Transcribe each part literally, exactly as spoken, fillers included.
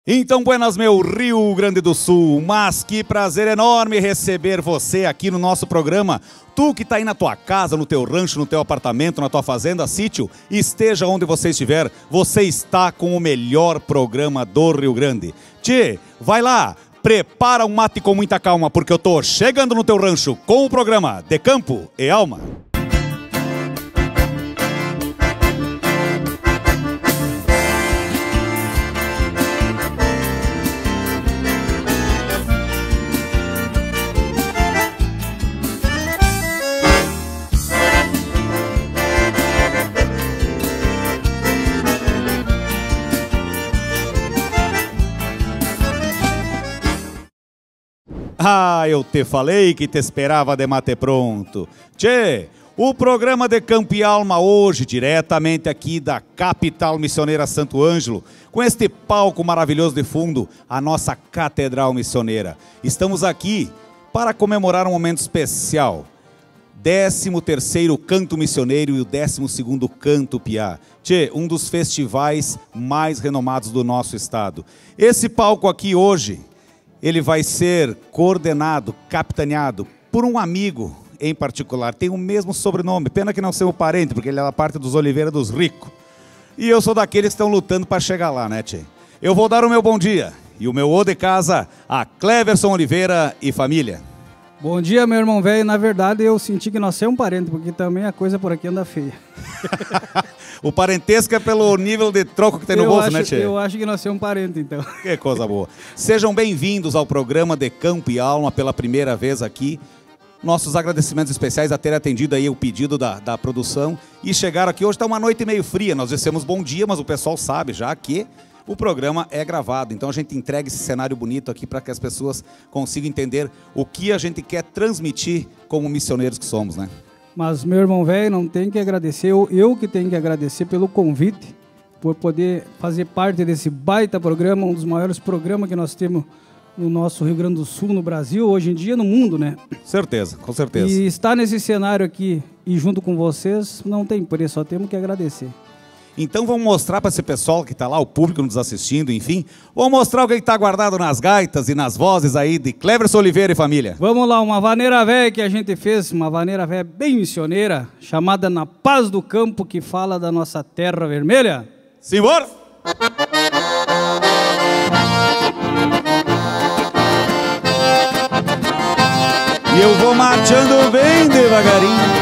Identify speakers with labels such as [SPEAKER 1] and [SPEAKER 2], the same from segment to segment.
[SPEAKER 1] Então, buenas, meu Rio Grande do Sul, mas que prazer enorme receber você aqui no nosso programa. Tu que está aí na tua casa, no teu rancho, no teu apartamento, na tua fazenda, sítio, esteja onde você estiver, você está com o melhor programa do Rio Grande. Tchê, vai lá, prepara um mate com muita calma, porque eu tô chegando no teu rancho com o programa De Campo e Alma. Ah, eu te falei que te esperava de mate pronto. Tchê, o programa De Campo e Alma hoje, diretamente aqui da capital missioneira Santo Ângelo, com este palco maravilhoso de fundo, a nossa Catedral Missioneira. Estamos aqui para comemorar um momento especial. décimo terceiro Canto Missioneiro e o décimo segundo Canto Piá. Tchê, um dos festivais mais renomados do nosso estado. Esse palco aqui hoje, ele vai ser coordenado, capitaneado por um amigo em particular. Tem o mesmo sobrenome, pena que não seja o parente, porque ele é da parte dos Oliveira dos Ricos. E eu sou daqueles que estão lutando para chegar lá, né, tchê? Eu vou dar o meu bom dia e o meu ô de casa a Cleverson Oliveira e família.
[SPEAKER 2] Bom dia, meu irmão velho. Na verdade, eu senti que nós somos um parente, porque também a coisa por aqui anda feia.
[SPEAKER 1] O parentesco é pelo nível de troco que tem no
[SPEAKER 2] eu
[SPEAKER 1] bolso,
[SPEAKER 2] acho,
[SPEAKER 1] né, tchê?
[SPEAKER 2] Eu acho que nós somos um parente, então.
[SPEAKER 1] Que coisa boa. Sejam bem-vindos ao programa De Campo e Alma pela primeira vez aqui. Nossos agradecimentos especiais a ter atendido aí o pedido da, da produção e chegaram aqui. Hoje está uma noite meio fria, nós dissemos bom dia, mas o pessoal sabe já que o programa é gravado. Então a gente entrega esse cenário bonito aqui para que as pessoas consigam entender o que a gente quer transmitir como missioneiros que somos, né?
[SPEAKER 2] Mas, meu irmão velho, não tem que agradecer, eu, eu que tenho que agradecer pelo convite, por poder fazer parte desse baita programa, um dos maiores programas que nós temos no nosso Rio Grande do Sul, no Brasil, hoje em dia, no mundo, né?
[SPEAKER 1] Certeza, com certeza.
[SPEAKER 2] E estar nesse cenário aqui e junto com vocês, não tem preço, só temos que agradecer.
[SPEAKER 1] Então vamos mostrar para esse pessoal que está lá, o público nos assistindo, enfim, vamos mostrar o que está guardado nas gaitas e nas vozes aí de Cleverson Oliveira e família.
[SPEAKER 2] Vamos lá, uma vaneira velha que a gente fez, uma vaneira velha bem missioneira, chamada Na Paz do Campo, que fala da nossa terra vermelha.
[SPEAKER 1] Simbora! E eu vou marchando bem devagarinho.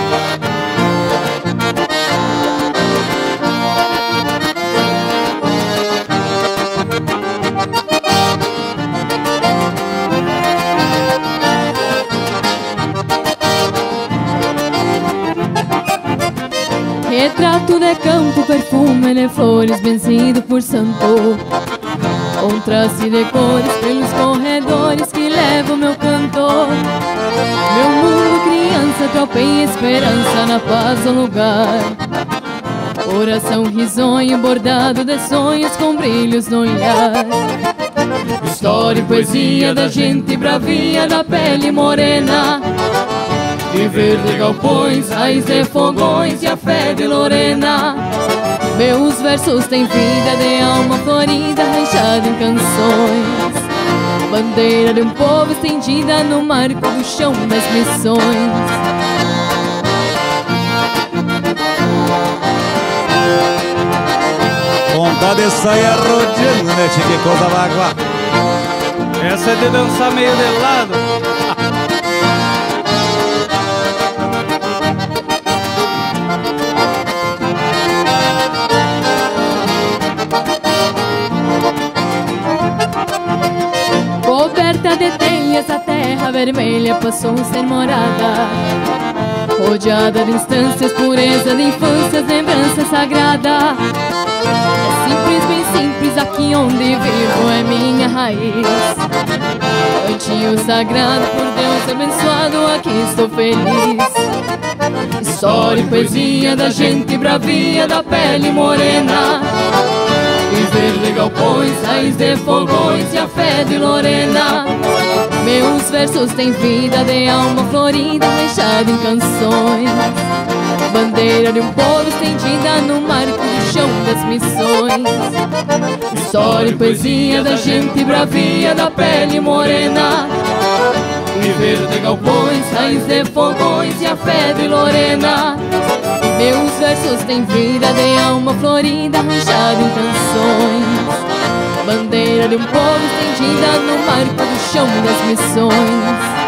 [SPEAKER 3] Retrato de campo, perfume de flores, vencido por santo. Contraste de cores pelos corredores que levam meu cantor. Meu mundo, criança, tropa e esperança, na paz do lugar. Coração risonho, bordado de sonhos com brilhos no olhar. História e poesia da gente bravia, da pele morena. Viver de galpões, raiz de fogões e a fé de Lorena. Meus versos têm vida de alma florida, rechada em canções. Bandeira de um povo estendida no marco do chão das missões.
[SPEAKER 1] Vontade de sair arrodeando, né, tchê? Que coisa bagua.
[SPEAKER 2] Essa é de dançar meio de lado.
[SPEAKER 3] Coberta de telhas, a terra vermelha passou a ser morada. Rodeada de instâncias, pureza de infâncias, lembrança sagrada. É simples, bem simples, aqui onde vivo é minha raiz. Cantinho sagrado, por Deus abençoado, aqui estou feliz. História e poesia da gente bravia, da pele morena. Viver de galpões, raiz de fogões e a fé de Lorena. Meus versos têm vida de alma florida, rechada em canções. Bandeira de um povo estendida no marco do chão das missões. História e poesia da gente bravia, da pele morena, viver de galpões, raiz de fogões e a fé de Lorena. Meus versos têm vida de alma florida, arranjada em canções, bandeira de um povo estendida no marco do chão das missões.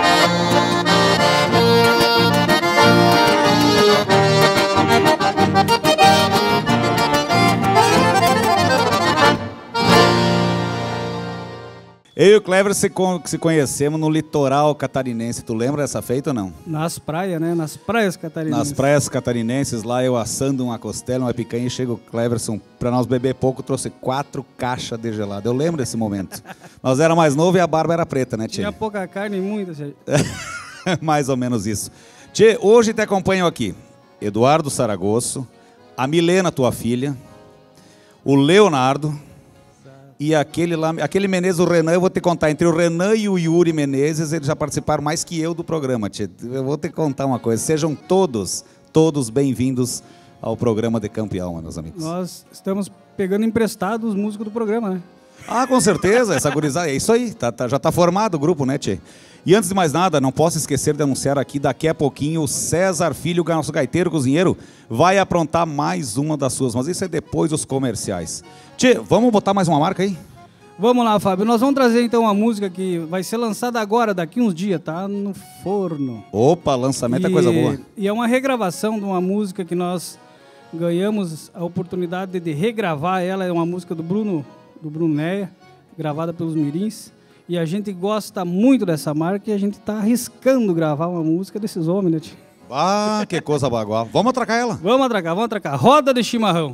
[SPEAKER 1] Eu e o Clever se, con se conhecemos no litoral catarinense. Tu lembra dessa feita ou não?
[SPEAKER 2] Nas praias, né? Nas praias catarinenses.
[SPEAKER 1] Nas praias catarinenses, lá eu assando uma costela, uma picanha, e chega o Cleverson, pra nós beber pouco, trouxe quatro caixas de gelado. Eu lembro desse momento. Nós era mais novo e a barba era preta, né, Tchê?
[SPEAKER 2] Tinha pouca carne e muita, Tchê.
[SPEAKER 1] Mais ou menos isso. Tchê, hoje te acompanham aqui Eduardo Saragosso, a Milena, tua filha, o Leonardo... E aquele lá, aquele Menezes, o Renan, eu vou te contar, entre o Renan e o Yuri Menezes, eles já participaram mais que eu do programa, tia. Eu vou te contar uma coisa, sejam todos, todos bem-vindos ao programa de Campo e Alma, meus amigos.
[SPEAKER 2] Nós estamos pegando emprestado os músicos do programa, né?
[SPEAKER 1] Ah, com certeza, essa gurizada, é isso aí, tá, tá, já está formado o grupo, né, tchê? E antes de mais nada, não posso esquecer de anunciar aqui, daqui a pouquinho, o César Filho, nosso gaiteiro cozinheiro, vai aprontar mais uma das suas, mas isso é depois dos comerciais. Tchê, vamos botar mais uma marca aí?
[SPEAKER 2] Vamos lá, Fábio. Nós vamos trazer então uma música que vai ser lançada agora, daqui uns dias, tá? No forno.
[SPEAKER 1] Opa, lançamento é coisa boa.
[SPEAKER 2] E é uma regravação de uma música que nós ganhamos a oportunidade de regravar. Ela é uma música do Bruno, do Bruno Neia, gravada pelos Mirins. E a gente gosta muito dessa marca e a gente está arriscando gravar uma música desses homens, né, tio?
[SPEAKER 1] Ah, que coisa bagual. Vamos atracar ela?
[SPEAKER 2] Vamos atracar, vamos atracar. Roda de chimarrão.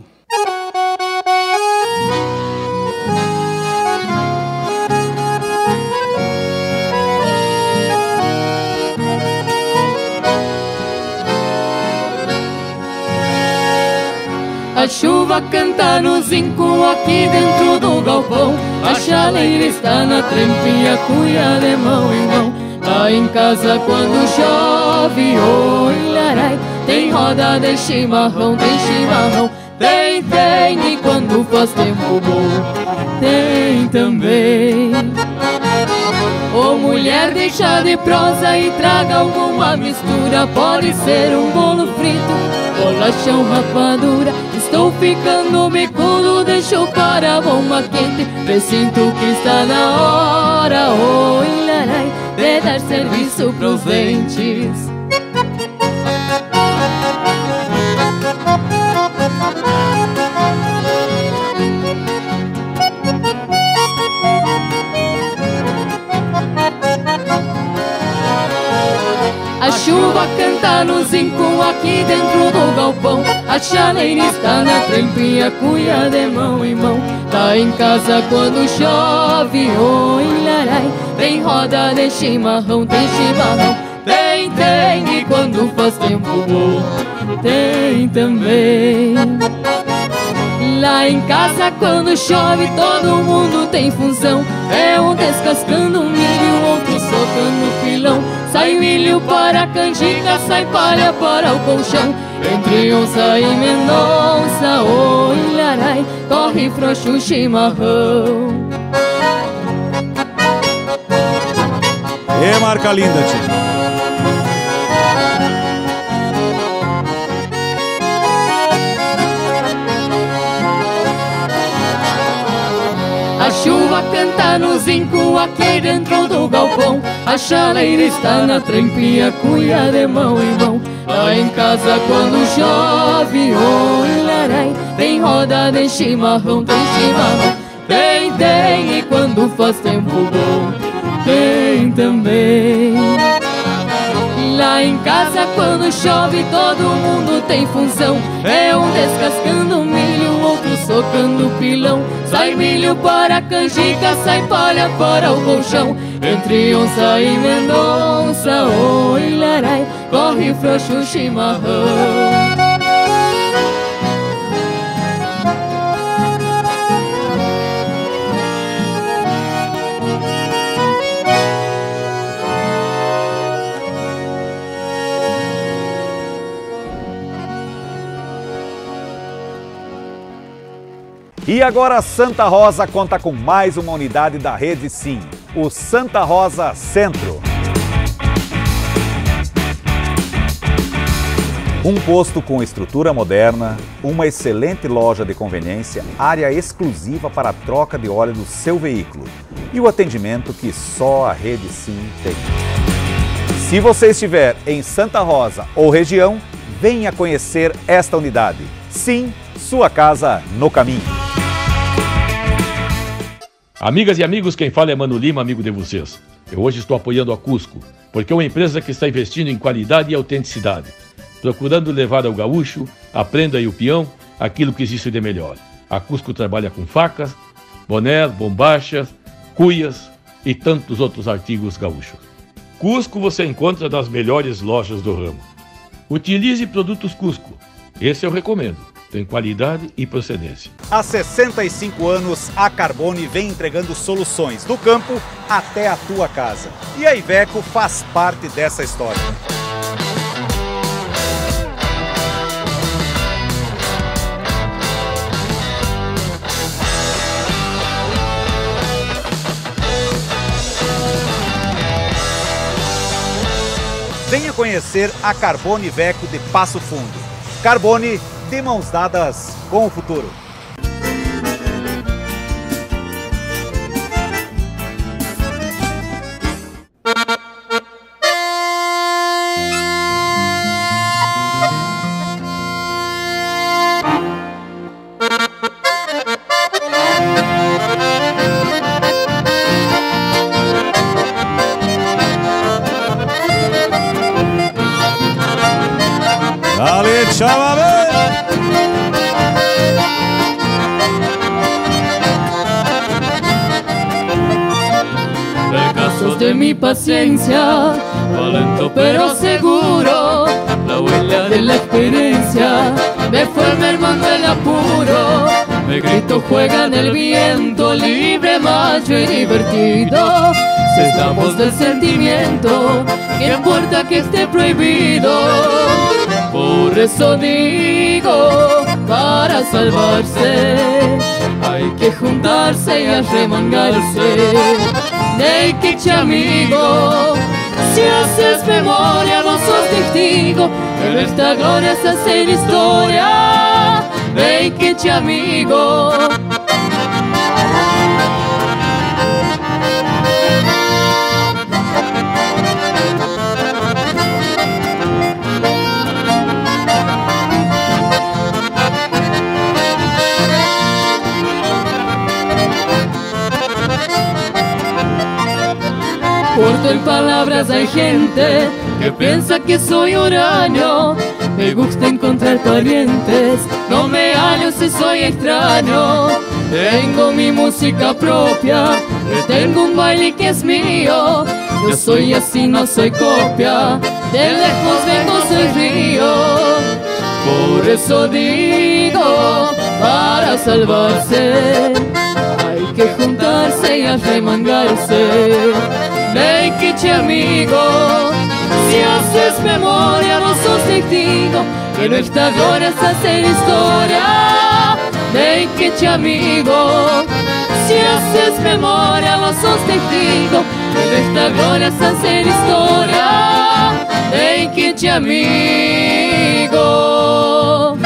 [SPEAKER 3] A chuva canta no zinco aqui dentro do galpão. A chaleira está na trampinha, cuia de mão em mão. Tá em casa quando chove, oi, larai. Tem roda de chimarrão, tem chimarrão. Tem, tem, e quando faz tempo bom, tem também. Ô mulher, deixa de prosa e traga alguma mistura. Pode ser um bolo frito, bolachão, rapadura. Estou ficando bicudo, deixa eu para a bomba quente. Presinto que está na hora, oi, larai, de dar serviço pros dentes. A chuva canta no zinco aqui dentro do galpão. A chaleira está na trampinha, cuia de mão em mão. Tá em casa quando chove, oi, larai. Tem roda de chimarrão, tem chimarrão. Tem, tem, e quando faz tempo bom, tem também. Lá em casa quando chove todo mundo tem função. É um descascando milho, outro socando pilão. Sai milho para a canjica, sai palha para o colchão. Entre onça e mendonça, oi, larai, corre frouxo o chimarrão.
[SPEAKER 1] E marca linda, tia.
[SPEAKER 3] A chuva canta no zinco aqui dentro do galpão. A chaleira está na trampinha, cuia de mão em mão. Lá em casa quando chove, oi, larai. Tem roda de chimarrão, tem chimarrão. Tem, tem, e quando faz tempo bom, tem também. Lá em casa quando chove todo mundo tem função. É um descascando milho, outro socando pilão. Sai milho para a canjica, sai palha para o colchão. Entre onça e mendonça, oi, larai, corre frouxo o chimarrão.
[SPEAKER 1] E agora Santa Rosa conta com mais uma unidade da Rede Sim, o Santa Rosa Centro. Um posto com estrutura moderna, uma excelente loja de conveniência, área exclusiva para a troca de óleo do seu veículo e o atendimento que só a Rede Sim tem. Se você estiver em Santa Rosa ou região, venha conhecer esta unidade. Sim, sua casa no caminho.
[SPEAKER 4] Amigas e amigos, quem fala é Mano Lima, amigo de vocês. Eu hoje estou apoiando a Cusco, porque é uma empresa que está investindo em qualidade e autenticidade, procurando levar ao gaúcho, a prenda e o peão, aquilo que existe de melhor. A Cusco trabalha com facas, bonés, bombachas, cuias e tantos outros artigos gaúchos. Cusco você encontra nas melhores lojas do ramo. Utilize produtos Cusco, esse eu recomendo, tem qualidade e procedência.
[SPEAKER 1] Há sessenta e cinco anos, a Carbone vem entregando soluções do campo até a tua casa. E a Iveco faz parte dessa história. Venha conhecer a Carbone Iveco de Passo Fundo. Carbone de mãos dadas com o futuro.
[SPEAKER 5] Dale, chaval.
[SPEAKER 3] Casos de mi paciencia, lento pero seguro, la huella de la experiencia me fue mermando el apuro. Me grito juega en el viento, libre, macho y divertido. Si estamos del sentimiento, ¿qué importa que esté prohibido? Por eso digo, para salvarse hay que juntarse y arremangarse. Nekiche amigo, si haces memoria no sos testigo, que nuestra gloria es hacer historia. Nekiche amigo. Corto en palabras hay gente que piensa que soy huraño. Me gusta encontrar parientes, no me hallo si soy extraño. Tengo mi música propia, tengo un baile que es mío. Yo soy así, no soy copia, de lejos vengo, soy río. Por eso digo, para salvarse hay que juntarse y arremangarse. Nekiche amigo, si haces memoria no sos testigo, que nuestra gloria es hacer historia. Nekiche amigo, si haces memoria no sos testigo, que nuestra gloria es hacer historia. Nekiche amigo.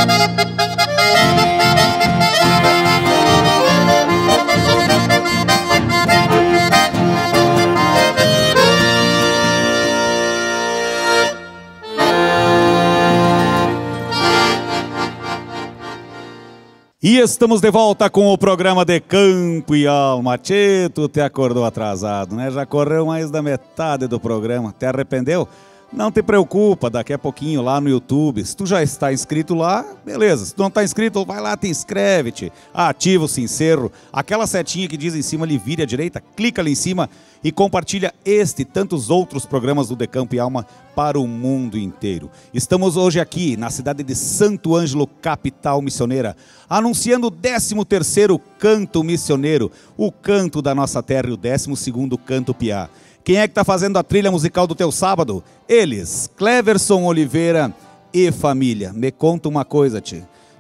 [SPEAKER 1] E estamos de volta com o programa de Campo e Alma. Tchê, tu te acordou atrasado, né? Já correu mais da metade do programa. Te arrependeu? Não te preocupa, daqui a pouquinho lá no YouTube. Se tu já está inscrito lá, beleza. Se tu não está inscrito, vai lá, te inscreve-te. Ativa o sincero. Aquela setinha que diz em cima ali, vire à direita, clica ali em cima e compartilha este e tantos outros programas do De Campo e Alma para o mundo inteiro. Estamos hoje aqui na cidade de Santo Ângelo, capital missioneira, anunciando o décimo terceiro canto missioneiro, o canto da nossa terra e o décimo segundo canto piá. Quem é que está fazendo a trilha musical do teu sábado? Eles, Cleverson Oliveira e família. Me conta uma coisa, tio.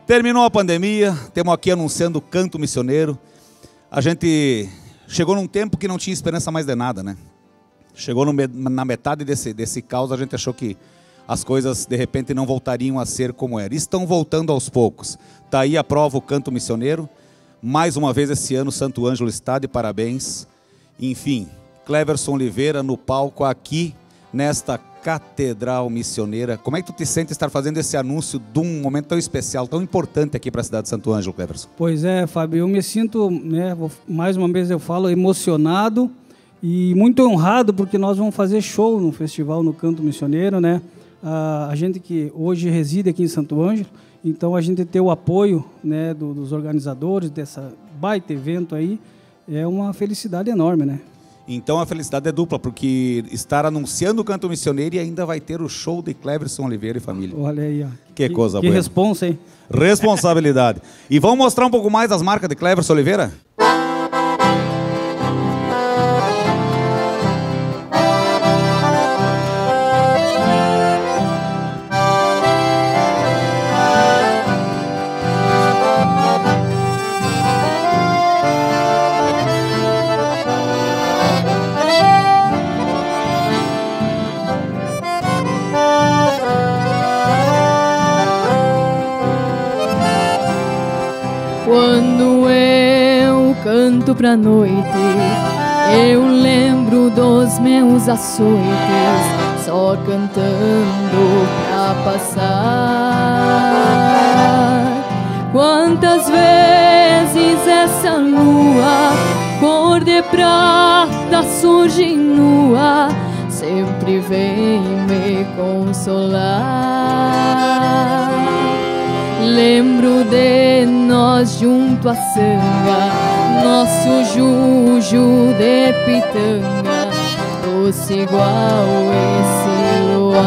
[SPEAKER 1] Terminou a pandemia, estamos aqui anunciando o Canto Missioneiro. A gente chegou num tempo que não tinha esperança mais de nada, né? Chegou no, na metade desse, desse caos, a gente achou que as coisas, de repente, não voltariam a ser como eram. Estão voltando aos poucos. Está aí a prova o Canto Missioneiro. Mais uma vez esse ano, Santo Ângelo está de parabéns. Enfim, Cleverson Oliveira no palco aqui, nesta Catedral Missioneira. Como é que tu te sente estar fazendo esse anúncio de um momento tão especial, tão importante aqui para a cidade de Santo Ângelo, Cleverson?
[SPEAKER 2] Pois é, Fábio, eu me sinto, né, mais uma vez eu falo, emocionado e muito honrado, porque nós vamos fazer show no festival, no Canto Missioneiro, né? A, a gente que hoje reside aqui em Santo Ângelo, então a gente ter o apoio, né, do, dos organizadores dessa baita evento aí, é uma felicidade enorme, né?
[SPEAKER 1] Então a felicidade é dupla, porque estar anunciando o Canto Missioneiro e ainda vai ter o show de Cleverson Oliveira e família.
[SPEAKER 2] Olha aí, ó.
[SPEAKER 1] Que, que coisa
[SPEAKER 2] que
[SPEAKER 1] boa. Que
[SPEAKER 2] responsa, hein?
[SPEAKER 1] Responsabilidade. E vamos mostrar um pouco mais das marcas de Cleverson Oliveira?
[SPEAKER 3] Quando eu canto pra noite, eu lembro dos meus açoites, só cantando pra passar. Quantas vezes essa lua, cor de prata, surge nua, sempre vem me consolar. Lembro de nós junto à sanga, nosso juju de pitanga, doce igual esse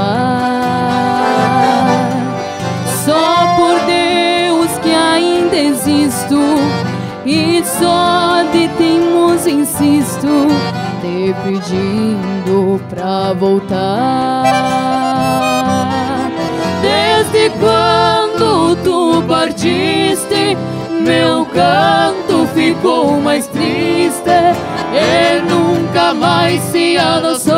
[SPEAKER 3] luar. Só por Deus que ainda existo, e só de teimoso insisto, te pedindo pra voltar. Desde quando tu partiste, meu canto ficou mais triste e nunca mais se adoçou.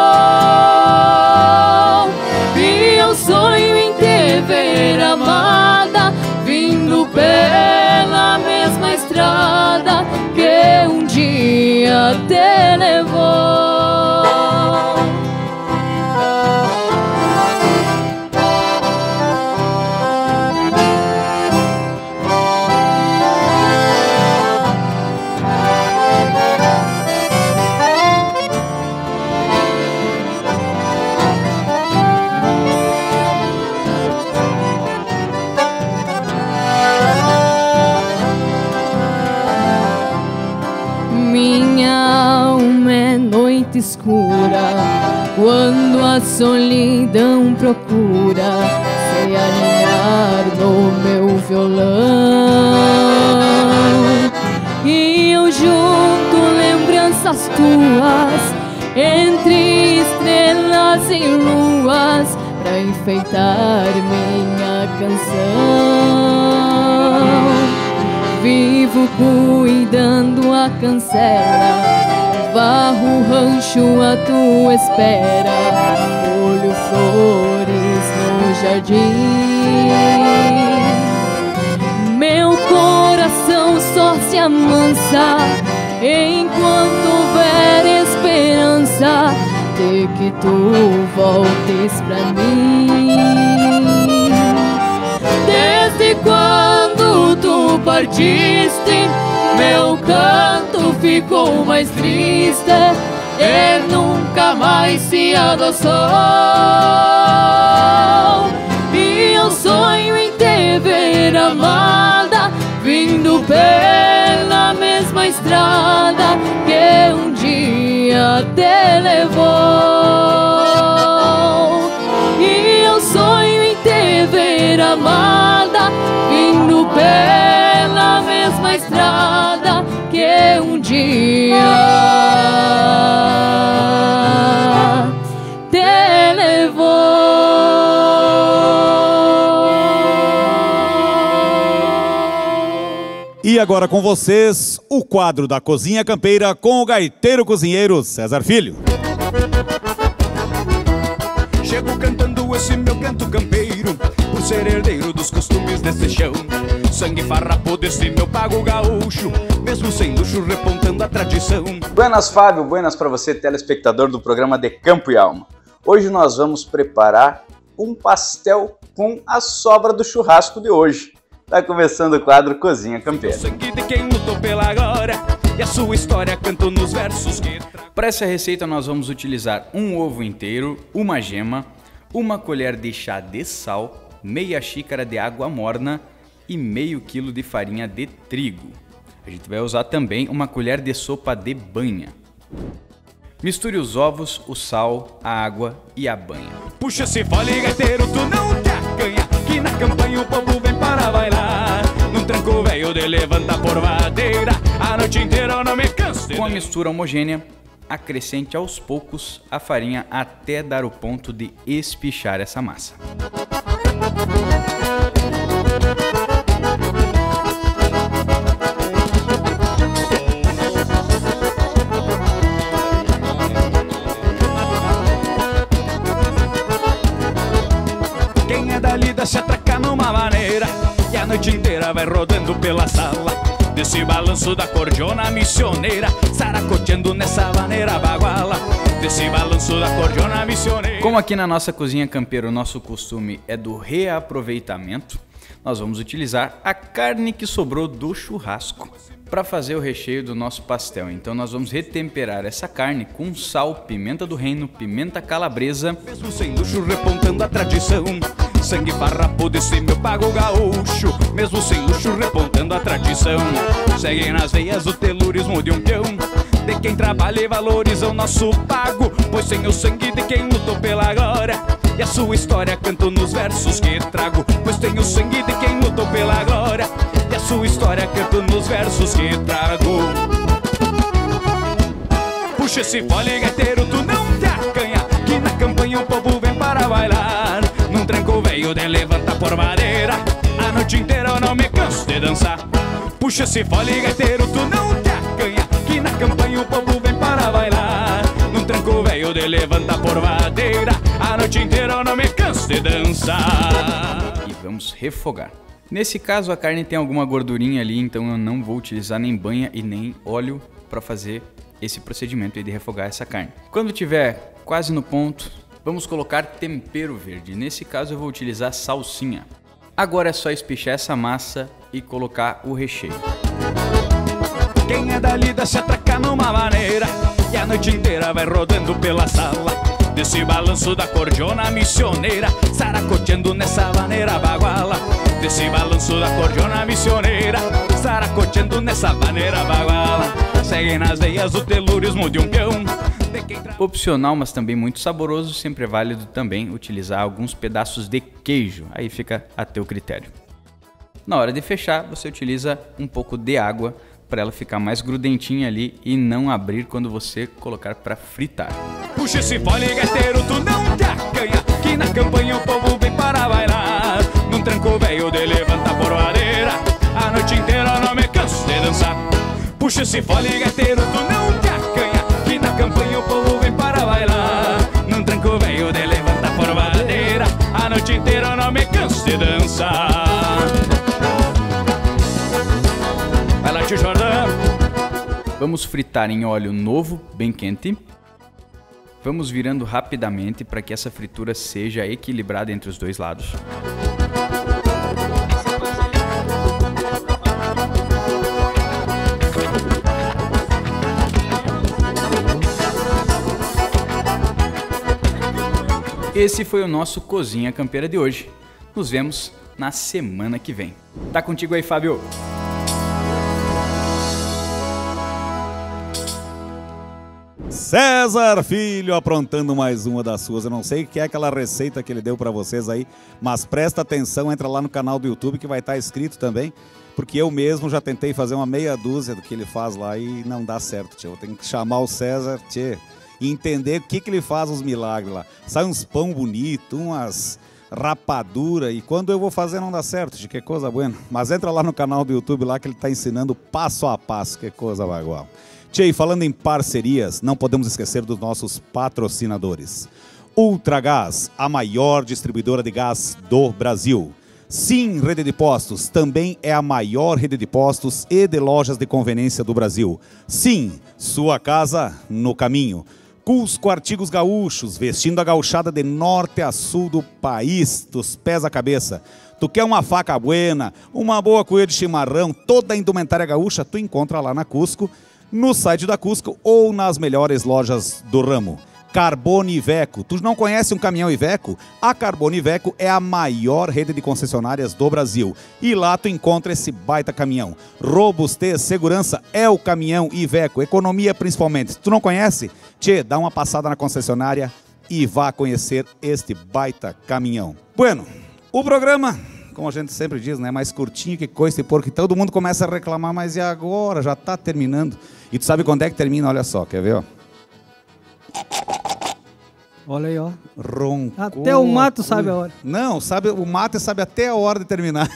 [SPEAKER 3] E eu sonho em te ver amada, vindo pela mesma estrada que um dia te levou. Escura, quando a solidão procura se aninhar no meu violão, e eu junto lembranças tuas entre estrelas e luas pra enfeitar minha canção. Vivo cuidando a cancela, varro o rancho à tua espera, colho flores no jardim. Meu coração só se amansa enquanto houver esperança de que tu voltes pra mim. Desde quando tu partiste, meu canto ficou mais triste e nunca mais se adoçou. E eu sonho em te ver amada, vindo pela mesma estrada que um dia te levou. E eu sonho em te ver amada, vindo pela mesma estrada que um dia te levou.
[SPEAKER 1] E agora com vocês, o quadro da Cozinha Campeira com o gaiteiro cozinheiro César Filho.
[SPEAKER 6] Chego cantando esse meu canto campeiro, por ser herdeiro dos costumes desse chão. Sangue farrapo desse meu pago gaúcho, mesmo sem luxo repontando a tradição.
[SPEAKER 7] Buenas, Fábio, buenas para você, telespectador do programa De Campo e Alma. Hoje nós vamos preparar um pastel com a sobra do churrasco de hoje. Tá começando o quadro Cozinha Campeira.
[SPEAKER 6] Sangue de quem lutou pela glória, e a sua história canto nos versos que...
[SPEAKER 8] Para essa receita nós vamos utilizar um ovo inteiro, uma gema, uma colher de chá de sal, meia xícara de água morna e meio quilo de farinha de trigo. A gente vai usar também uma colher de sopa de banha. Misture os ovos, o sal, a água e a banha.
[SPEAKER 6] Puxa esse fole gaiteiro, tu não te acanha, que na campanha o povo vem para bailar. Num tranco velho de levanta por vadeira, a noite inteira eu não me canso.
[SPEAKER 8] Com a mistura homogênea, acrescente aos poucos a farinha até dar o ponto de espichar essa massa.
[SPEAKER 6] Quem é da lida se atraca numa maneira e a noite inteira vai rodando pela sala. Desse balanço da cordiona missioneira, saracoteando nessa maneira baguala. Desse balanço da cordiona missioneira.
[SPEAKER 8] Como aqui na nossa cozinha campeira o nosso costume é do reaproveitamento, nós vamos utilizar a carne que sobrou do churrasco para fazer o recheio do nosso pastel. Então nós vamos retemperar essa carne com sal, pimenta do reino, pimenta calabresa.
[SPEAKER 6] Mesmo sem luxo repontando a tradição, sangue farrapo desse meu pago gaúcho, mesmo sem luxo repontando a tradição. Segue nas veias o telurismo de um peão, de quem trabalha e valoriza o nosso pago, pois tem o sangue de quem lutou pela glória, e a sua história canto nos versos que trago. Pois tem o sangue de quem lutou pela glória, e a sua história canto nos versos que trago. Puxa esse fole gaiteiro, tu não te acanha, que na campanha o povo vem para bailar. Num tranco velho de levanta por madeira, a noite inteira eu não me canso de dançar. Puxa esse fole gaiteiro, tu não te acanha, que na campanha o povo vem para bailar. Num tranco velho de levanta por madeira, a noite inteira eu não me canso de dançar.
[SPEAKER 8] E vamos refogar. Nesse caso a carne tem alguma gordurinha ali, então eu não vou utilizar nem banha e nem óleo para fazer esse procedimento aí de refogar essa carne. Quando tiver quase no ponto, vamos colocar tempero verde. Nesse caso eu vou utilizar salsinha. Agora é só espichar essa massa e colocar o recheio.
[SPEAKER 6] Quem é da lida se atraca numa maneira e a noite inteira vai rodando pela sala. Desse balanço da cordiona missioneira, saracoteando nessa maneira baguala. Desse balanço da cordiona missioneira, saracoteando nessa maneira baguala. Segue nas veias o telurismo de um peão.
[SPEAKER 8] Opcional, mas também muito saboroso, sempre é válido também utilizar alguns pedaços de queijo. Aí fica a teu critério. Na hora de fechar, você utiliza um pouco de água para ela ficar mais grudentinha ali e não abrir quando você colocar para fritar.
[SPEAKER 6] Puxa esse fole gaiteiro, tu não te acanha, que na campanha o povo vem para bailar. Num tranco velho de levanta por madeira, a noite inteira eu não me canso de dançar. Puxa esse fole gaiteiro, tu não te acanha, que na campanha o povo vem para bailar. Num tranco velho de levanta por madeira, a noite inteira eu não me canso de dançar. Vai lá, tio Jordão.
[SPEAKER 8] Vamos fritar em óleo novo, bem quente. Vamos virando rapidamente para que essa fritura seja equilibrada entre os dois lados. Esse foi o nosso Cozinha Campeira de hoje. Nos vemos na semana que vem. Tá contigo aí, Fábio.
[SPEAKER 1] César Filho aprontando mais uma das suas. Eu não sei o que é aquela receita que ele deu para vocês aí, mas presta atenção, entra lá no canal do YouTube que vai estar escrito também, porque eu mesmo já tentei fazer uma meia dúzia do que ele faz lá e não dá certo, tio. Eu tenho que chamar o César, tio, e entender o que, que ele faz os milagres lá. Sai uns pão bonito, umas rapadura, e quando eu vou fazer não dá certo, de que coisa boa. Mas entra lá no canal do YouTube lá que ele está ensinando passo a passo, que coisa bagual. Tchê, falando em parcerias, não podemos esquecer dos nossos patrocinadores. Ultragás, a maior distribuidora de gás do Brasil. Sim, Rede de Postos, também é a maior rede de postos e de lojas de conveniência do Brasil. Sim, sua casa no caminho. Cusco Artigos Gaúchos, vestindo a gauchada de norte a sul do país, dos pés à cabeça. Tu quer uma faca buena, uma boa cuia de chimarrão, toda a indumentária gaúcha, tu encontra lá na Cusco, no site da Cusco ou nas melhores lojas do ramo. Carbone Iveco. Tu não conhece um caminhão Iveco? A Carbone Iveco é a maior rede de concessionárias do Brasil. E lá tu encontra esse baita caminhão. Robustez, segurança é o caminhão Iveco. Economia principalmente. Se tu não conhece, tchê, dá uma passada na concessionária e vá conhecer este baita caminhão. Bueno, o programa, como a gente sempre diz, né, mais curtinho que coice, porque todo mundo começa a reclamar, mas e agora? Já tá terminando. E tu sabe quando é que termina? Olha só, quer ver, ó?
[SPEAKER 2] Olha aí, ó.
[SPEAKER 1] Roncou.
[SPEAKER 2] Até o mato sabe a hora.
[SPEAKER 1] Não, sabe, o mato sabe até a hora de terminar.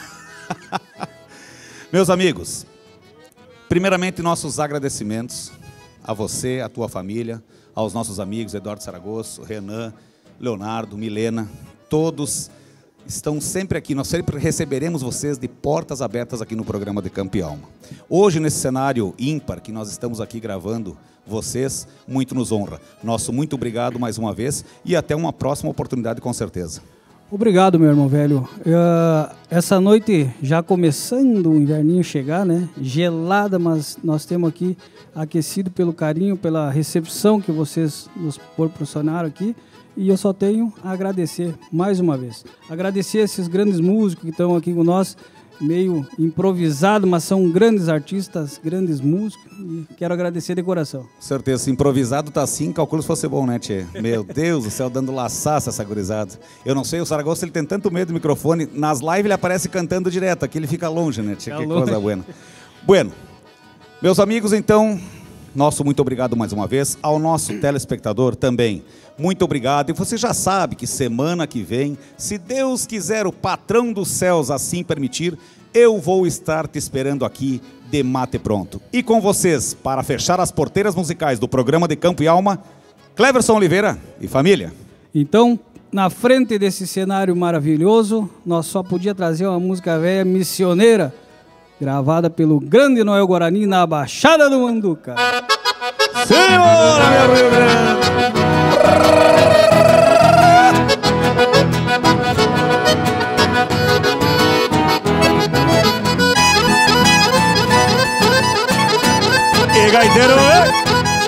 [SPEAKER 1] Meus amigos, primeiramente nossos agradecimentos a você, a tua família, aos nossos amigos Eduardo Saragosso, Renan, Leonardo, Milena, todos estão sempre aqui, nós sempre receberemos vocês de portas abertas aqui no programa de Campo e Alma. Hoje, nesse cenário ímpar que nós estamos aqui gravando, vocês, muito nos honra. Nosso muito obrigado mais uma vez e até uma próxima oportunidade, com certeza.
[SPEAKER 2] Obrigado, meu irmão velho. Uh, essa noite, já começando o inverninho chegar, né? Gelada, mas nós temos aqui aquecido pelo carinho, pela recepção que vocês nos proporcionaram aqui. E eu só tenho a agradecer mais uma vez. Agradecer esses grandes músicos que estão aqui com nós, meio improvisado, mas são grandes artistas, grandes músicos. E quero agradecer de coração.
[SPEAKER 1] Certeza, improvisado tá assim, calculo se fosse bom, né, tchê? Meu Deus do céu, dando laçaça essa gurizada. Eu não sei, o Saragossa, ele tem tanto medo do microfone. Nas lives ele aparece cantando direto, aqui ele fica longe, né, tchê? Que coisa buena. Bueno, meus amigos, então, nosso muito obrigado mais uma vez. Ao nosso telespectador também, muito obrigado. E você já sabe que semana que vem, se Deus quiser, o patrão dos céus assim permitir, eu vou estar te esperando aqui de mate pronto. E com vocês, para fechar as porteiras musicais do programa de Campo e Alma, Cleverson Oliveira e família.
[SPEAKER 2] Então, na frente desse cenário maravilhoso, nós só podíamos trazer uma música velha missioneira, gravada pelo grande Noel Guarani na Baixada do Manduca.
[SPEAKER 1] Senhora, meu Rio Grande! E gaiteiro, é?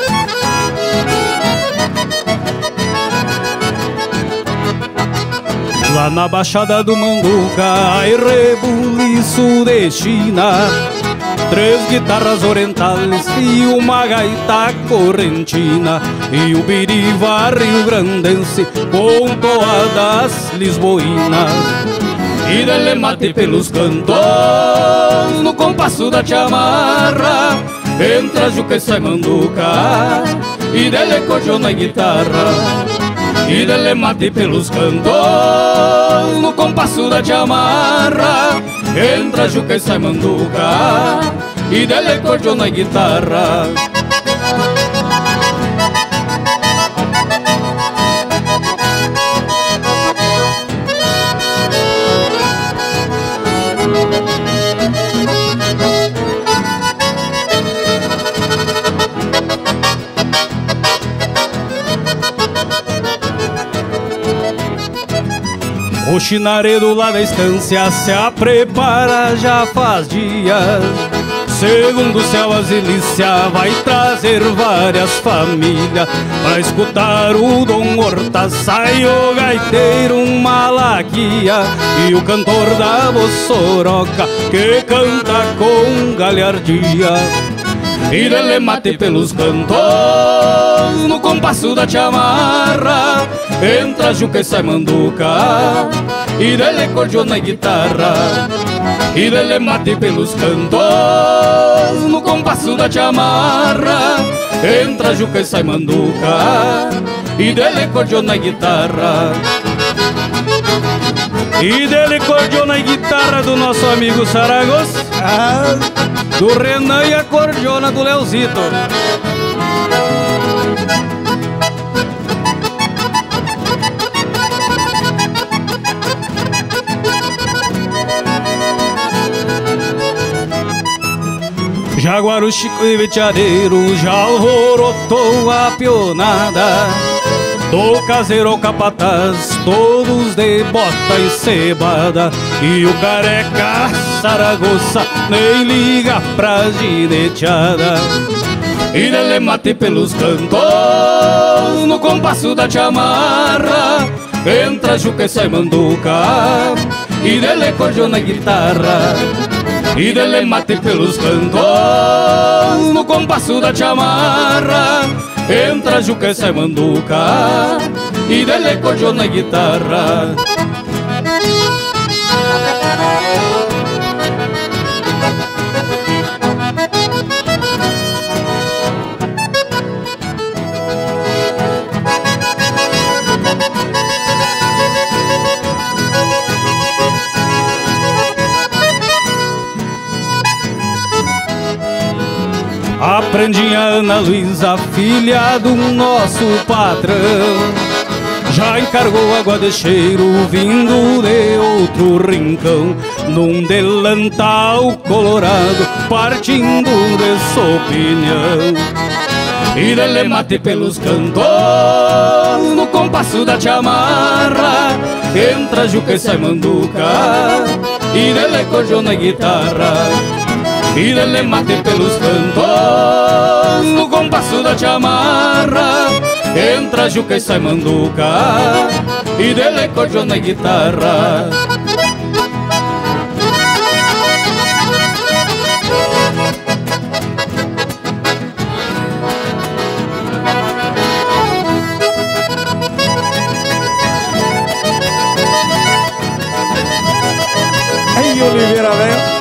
[SPEAKER 2] Lá na Baixada do Manduca, ai rebuliço de China, três guitarras orientais e uma gaita correntina, e o biriva rio-grandense com toadas lisboinas. E dele mate pelos cantos no compasso da chamarra, entra juca e sai manduca, e dele cojona e guitarra. E dele mate pelos cantos no compasso da chamarra, entra juca e sai manduca, e dele cojona e guitarra. O chinaredo lá da estância se a prepara já faz dias. Segundo o céu, a Zilícia vai trazer várias famílias pra escutar o Dom Horta. Sai o gaiteiro Malaquia e o cantor da Bossoroca, que canta com galhardia. E dele mate pelos cantos no compasso da chamarra, entra juca e sai manduca, e dele cordiona e guitarra. E dele mate pelos cantos no compasso da chamarra, entra juca e sai manduca, e dele cordiona e guitarra. E dele cordiona e guitarra do nosso amigo Saragossa,
[SPEAKER 1] Ah,
[SPEAKER 2] do Renan e a cordiona do Leozito. Jaguaru, Chico e Veteadeiro já alvorotou a pionada. Do caseiro ao capataz, todos de bota e cebada. E o careca Saragossa nem liga pra gineteada. E dele mate pelos cantos, no compasso da chamarra. Entra Juca e sai manduca, e dele cordiona e guitarra. E dele mate pelos cantos, no compasso da chamarra. Entra Juca e sai manduca, e dele cordiona e guitarra. Aprendi a Ana Luísa, filha do nosso patrão. Já encargou água de cheiro vindo de outro rincão, num delantal colorado, partindo de sopinhão. E dele mate pelos cantos, no compasso da chamarra. Entra Juca e sai manduca, e dele cordiona e guitarra. E dele mate pelos cantos, no compasso da chamarra. Entra Juca e sai manduca, e dele cordiona e guitarra.
[SPEAKER 1] aí, Oliveira, velho.